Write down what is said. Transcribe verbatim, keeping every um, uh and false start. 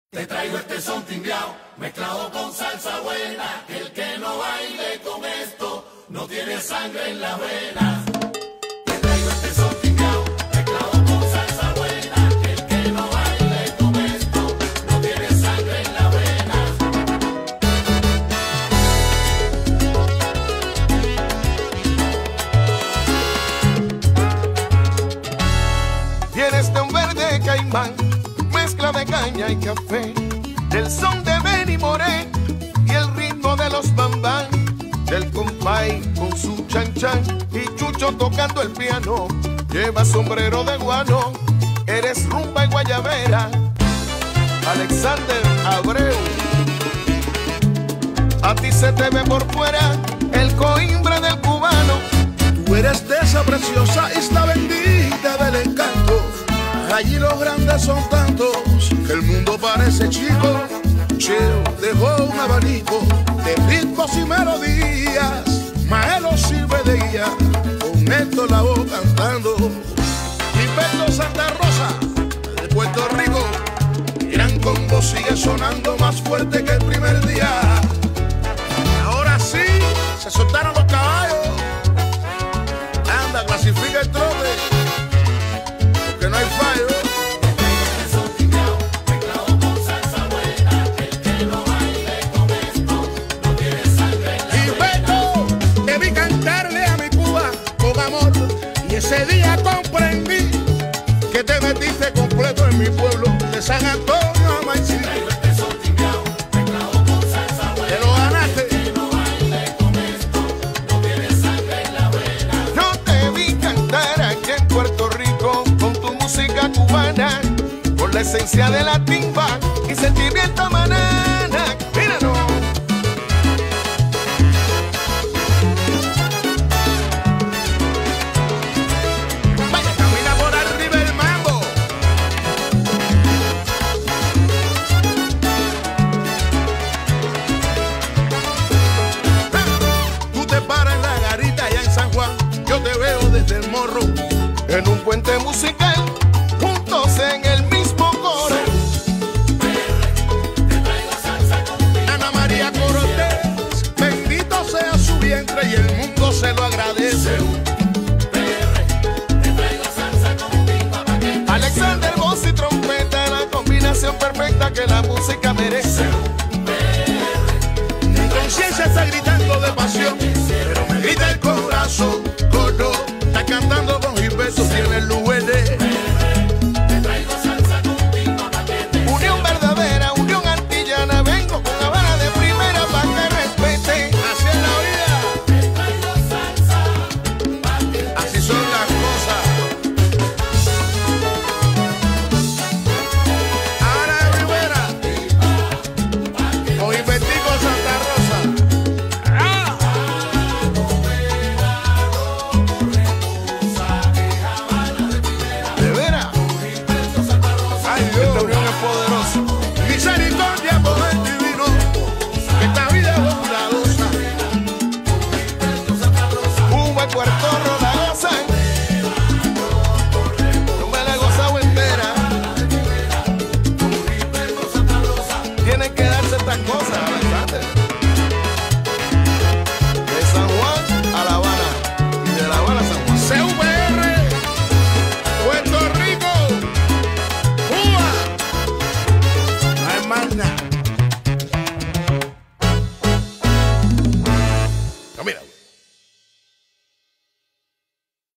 Te traigo este son timbiao, mezclado con salsa buena. El que no baile con esto no tiene sangre en las venas. Te traigo este son timbiao, mezclado con salsa buena. El que no baile con esto no tiene sangre en las venas. Tienes de un verde caimán, mezcla de caña y café, del son de Benny Moré y el ritmo de los bambán, del compay con su chan chan y Chucho tocando el piano. Lleva sombrero de guano, eres rumba y guayabera. Alexander Abreu, a ti se te ve por fuera el coimbre del cubano. Tú eres de esa preciosa isla bendita del encanto. Allí los grandes son tantos que el mundo parece chico. Cheo dejó un abanico de ritmos y melodías. Maelo sirve de guía, con esto la voz cantando. Gilberto Santa Rosa, de Puerto Rico. Gran combo sigue sonando más fuerte que el primer día. Ahora sí, se soltaron los caballos. Anda, clasifica el trote, porque no hay fallo. Ese día comprendí que te metiste completo en mi pueblo de San Antonio a Maicí. Te lo ganaste. No te vi cantar aquí en Puerto Rico con tu música cubana, con la esencia de la timba y sentimiento manana. Míralo. Del morro, en un puente musical, juntos en el mismo coro. Ana María Cortés, bendito sea su vientre y el mundo se lo agradece. Alexander, voz y trompeta, la combinación perfecta que la música merece. Mi conciencia está gritando de pasión, pero me grita el corazón. Coro, está cantando con Gilberto, tiene el U N D. Te traigo salsa contigo pa' que te Unión verdadera, unión antillana, vengo con la vara de primera pa' que respete. Así es la vida, Te traigo salsa pa' que te así son las cosas. Ana Rivera, con Gilbertico Santa Rosa. ¡Ah! De veras, ¡Ay, esta Dios! unión es poderosa. Misericordia, poder divino, que esta vida es bondadosa. Cuba y Puerto Rico la gozan, yo me la he gozado entera. Tienen que darse estas cosas, Alexander. De San Juan a La Habana y de La Habana a San Juan. C V R, Puerto Rico, Cuba. No hay más nada.